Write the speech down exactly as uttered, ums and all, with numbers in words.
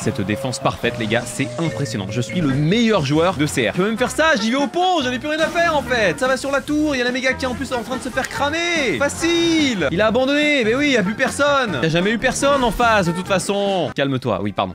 Cette défense parfaite, les gars, c'est impressionnant. Je suis le meilleur joueur de C R. Je peux même faire ça, j'y vais au pont, j'en ai plus rien à faire en fait. Ça va sur la tour, il y a la méga qui est en plus en train de se faire cramer. Facile. Il a abandonné, mais oui, il n'y a plus personne. Il n'y a jamais eu personne en face de toute façon. Calme-toi, oui, pardon.